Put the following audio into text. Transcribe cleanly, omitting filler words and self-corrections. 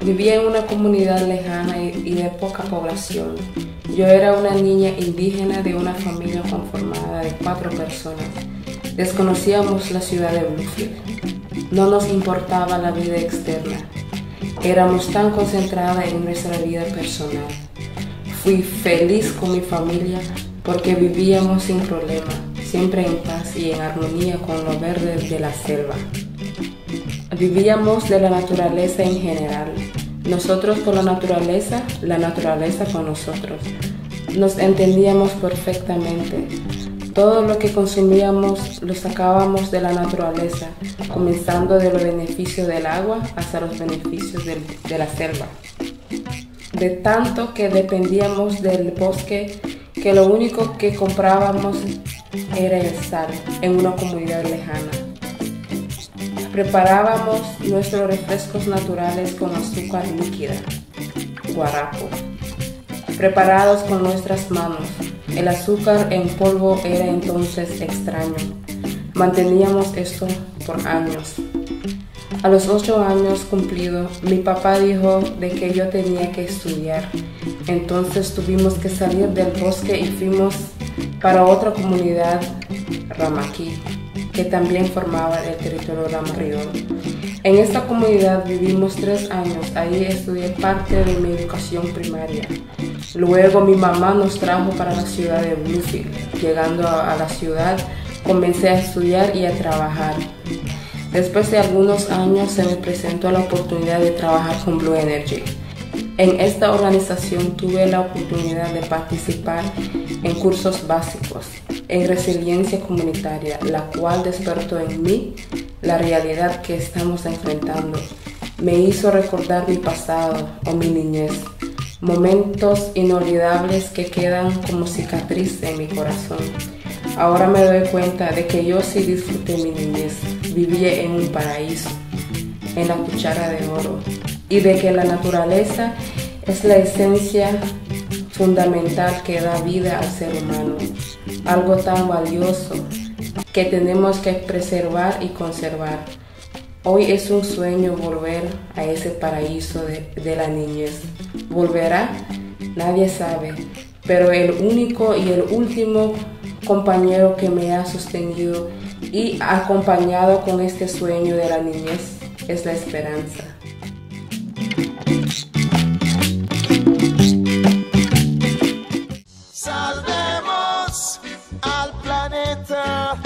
Vivía en una comunidad lejana y de poca población. Yo era una niña indígena de una familia conformada de 4 personas. Desconocíamos la ciudad de Bluefield. No nos importaba la vida externa. Éramos tan concentradas en nuestra vida personal. Fui feliz con mi familia porque vivíamos sin problema, siempre en paz y en armonía con lo verde de la selva. Vivíamos de la naturaleza en general. Nosotros con la naturaleza con nosotros. Nos entendíamos perfectamente. Todo lo que consumíamos lo sacábamos de la naturaleza, comenzando de los beneficios del agua hasta los beneficios de la selva. De tanto que dependíamos del bosque, que lo único que comprábamos era el sal en una comunidad lejana. Preparábamos nuestros refrescos naturales con azúcar líquida, guarapo, preparados con nuestras manos. El azúcar en polvo era entonces extraño. Manteníamos esto por años. A los 8 años cumplidos, mi papá dijo de que yo tenía que estudiar. Entonces tuvimos que salir del bosque y fuimos para otra comunidad, Ramaquí, que también formaba el territorio Ramarriol. En esta comunidad vivimos 3 años. Ahí estudié parte de mi educación primaria. Luego mi mamá nos trajo para la ciudad de Bluefield. Llegando a la ciudad, comencé a estudiar y a trabajar. Después de algunos años se me presentó la oportunidad de trabajar con Blue Energy. En esta organización tuve la oportunidad de participar en cursos básicos en resiliencia comunitaria, la cual despertó en mí la realidad que estamos enfrentando. Me hizo recordar mi pasado o mi niñez, momentos inolvidables que quedan como cicatriz en mi corazón. Ahora me doy cuenta de que yo sí disfruté mi niñez, viví en un paraíso, en la cuchara de oro, y de que la naturaleza es la esencia fundamental que da vida al ser humano, algo tan valioso que tenemos que preservar y conservar. Hoy es un sueño volver a ese paraíso de la niñez. ¿Volverá? Nadie sabe, pero el único y el último compañero que me ha sostenido y acompañado con este sueño de la niñez es la esperanza. Salvemos al planeta.